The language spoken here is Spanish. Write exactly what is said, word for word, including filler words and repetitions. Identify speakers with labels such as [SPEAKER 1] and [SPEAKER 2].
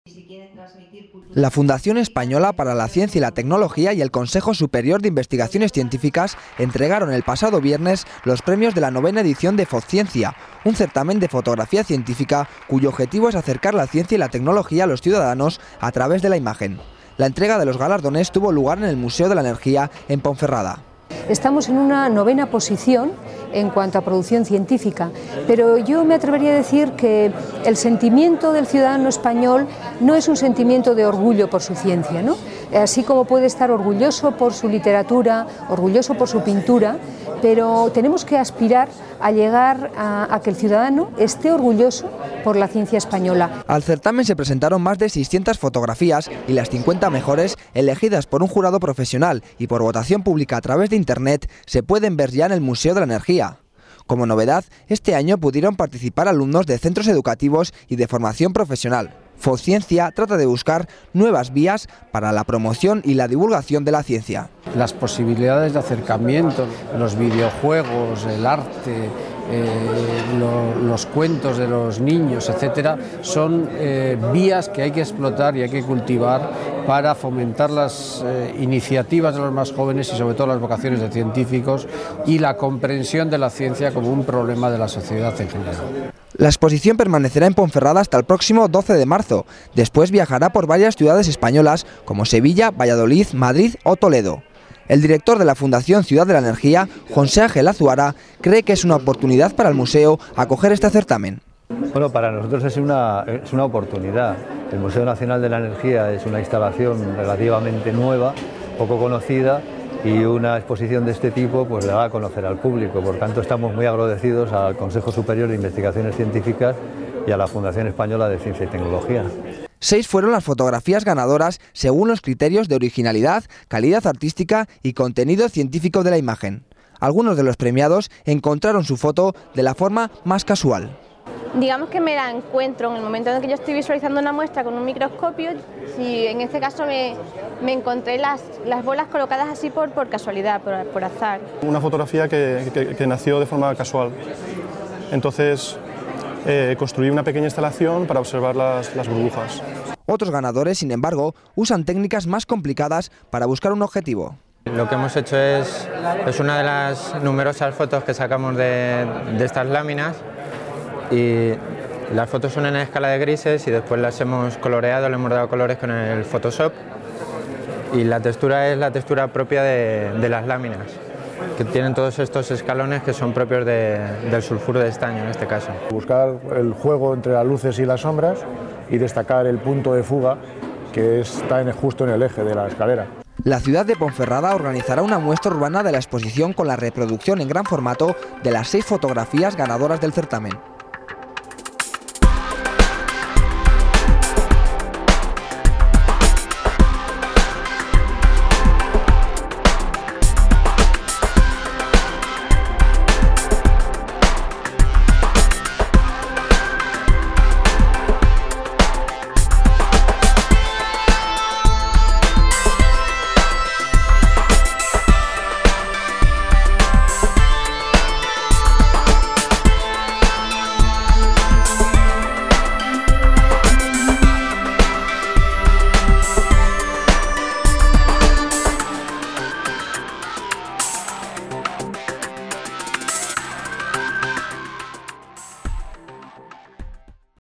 [SPEAKER 1] La Fundación Española para la Ciencia y la Tecnología y el Consejo Superior de Investigaciones Científicas entregaron el pasado viernes los premios de la novena edición de Fotciencia, un certamen de fotografía científica cuyo objetivo es acercar la ciencia y la tecnología a los ciudadanos a través de la imagen. La entrega de los galardones tuvo lugar en el Museo de la Energía en Ponferrada.
[SPEAKER 2] Estamos en una novena posición en cuanto a producción científica, pero yo me atrevería a decir que el sentimiento del ciudadano español no es un sentimiento de orgullo por su ciencia, ¿no? Así como puede estar orgulloso por su literatura, orgulloso por su pintura, pero tenemos que aspirar a llegar a, a que el ciudadano esté orgulloso por la ciencia española.
[SPEAKER 1] Al certamen se presentaron más de seiscientas fotografías y las cincuenta mejores, elegidas por un jurado profesional y por votación pública a través de Internet, se pueden ver ya en el Museo de la Energía. Como novedad, este año pudieron participar alumnos de centros educativos y de formación profesional. Fotciencia trata de buscar nuevas vías para la promoción y la divulgación de la ciencia.
[SPEAKER 3] Las posibilidades de acercamiento, los videojuegos, el arte, eh, lo, los cuentos de los niños, etcétera, son eh, vías que hay que explotar y hay que cultivar para fomentar las eh, iniciativas de los más jóvenes y sobre todo las vocaciones de científicos y la comprensión de la ciencia como un problema de la sociedad en general.
[SPEAKER 1] La exposición permanecerá en Ponferrada hasta el próximo doce de marzo. Después viajará por varias ciudades españolas como Sevilla, Valladolid, Madrid o Toledo. El director de la Fundación Ciudad de la Energía, José Ángel Azuara, cree que es una oportunidad para el museo acoger este certamen.
[SPEAKER 4] Bueno, para nosotros es una, es una oportunidad. El Museo Nacional de la Energía es una instalación relativamente nueva, poco conocida, y una exposición de este tipo pues la va a conocer al público. Por tanto, estamos muy agradecidos al Consejo Superior de Investigaciones Científicas y a la Fundación Española de Ciencia y Tecnología.
[SPEAKER 1] Seis fueron las fotografías ganadoras según los criterios de originalidad, calidad artística y contenido científico de la imagen. Algunos de los premiados encontraron su foto de la forma más casual.
[SPEAKER 5] Digamos que me la encuentro en el momento en el que yo estoy visualizando una muestra con un microscopio. Si en este caso me, me encontré las, las bolas colocadas así por, por casualidad, por, por azar.
[SPEAKER 6] Una fotografía que, que, que nació de forma casual. Entonces eh, construí una pequeña instalación para observar las, las burbujas.
[SPEAKER 1] Otros ganadores, sin embargo, usan técnicas más complicadas para buscar un objetivo.
[SPEAKER 7] Lo que hemos hecho es, es una de las numerosas fotos que sacamos de, de estas láminas. Y las fotos son en escala de grises y después las hemos coloreado, le hemos dado colores con el Photoshop, y la textura es la textura propia de, de las láminas, que tienen todos estos escalones que son propios de, del sulfuro de estaño en este caso.
[SPEAKER 8] Buscar el juego entre las luces y las sombras y destacar el punto de fuga que está en, justo en el eje de la escalera.
[SPEAKER 1] La ciudad de Ponferrada organizará una muestra urbana de la exposición con la reproducción en gran formato de las seis fotografías ganadoras del certamen.